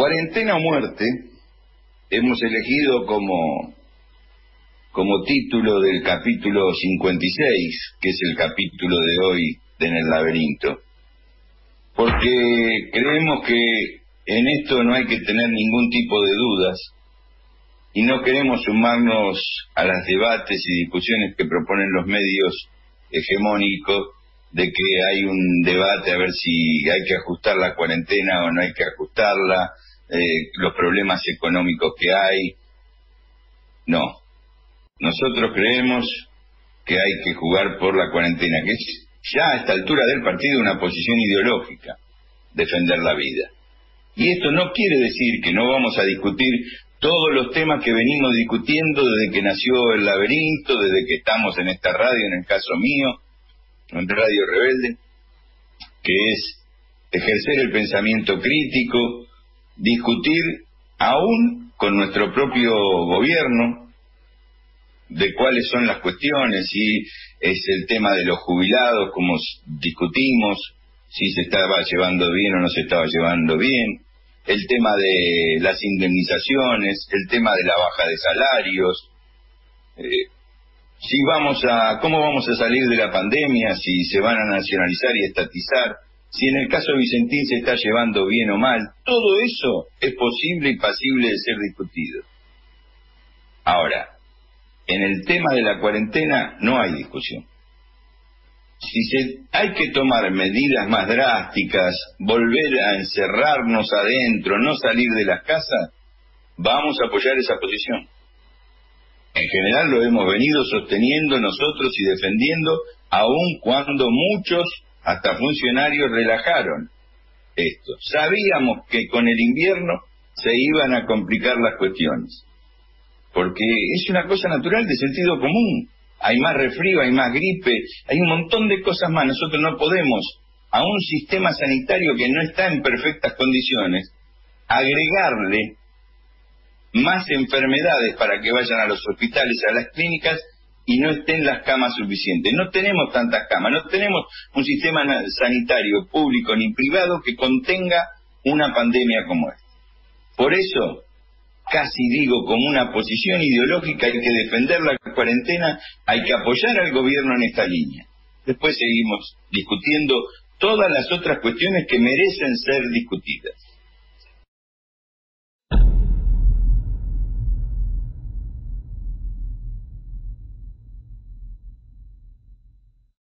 Cuarentena o muerte hemos elegido como título del capítulo 56, que es el capítulo de hoy de En el Laberinto, porque creemos que en esto no hay que tener ningún tipo de dudas y no queremos sumarnos a los debates y discusiones que proponen los medios hegemónicos de que hay un debate a ver si hay que ajustar la cuarentena o no hay que ajustarla, los problemas económicos que hay. No, nosotros creemos que hay que jugar por la cuarentena, que es ya a esta altura del partido una posición ideológica, defender la vida. Y esto no quiere decir que no vamos a discutir todos los temas que venimos discutiendo desde que nació El Laberinto, desde que estamos en esta radio, en el caso mío, en Radio Rebelde, que es ejercer el pensamiento crítico, discutir aún con nuestro propio gobierno de cuáles son las cuestiones, si es el tema de los jubilados, como discutimos, si se estaba llevando bien o no se estaba llevando bien, el tema de las indemnizaciones, el tema de la baja de salarios, cómo vamos a salir de la pandemia, si se van a nacionalizar y estatizar, si en el caso Vicentín se está llevando bien o mal. Todo eso es posible y pasible de ser discutido. Ahora, en el tema de la cuarentena no hay discusión. Si hay que tomar medidas más drásticas, volver a encerrarnos adentro, no salir de las casas, vamos a apoyar esa posición. En general lo hemos venido sosteniendo nosotros y defendiendo, aun cuando muchos, hasta funcionarios, relajaron esto. Sabíamos que con el invierno se iban a complicar las cuestiones, porque es una cosa natural de sentido común. Hay más resfrío, hay más gripe, hay un montón de cosas más. Nosotros no podemos, a un sistema sanitario que no está en perfectas condiciones, agregarle más enfermedades para que vayan a los hospitales, a las clínicas, y no estén las camas suficientes. No tenemos tantas camas, no tenemos un sistema sanitario público ni privado que contenga una pandemia como esta. Por eso, casi digo como una posición ideológica, hay que defender la cuarentena, hay que apoyar al gobierno en esta línea. Después seguimos discutiendo todas las otras cuestiones que merecen ser discutidas.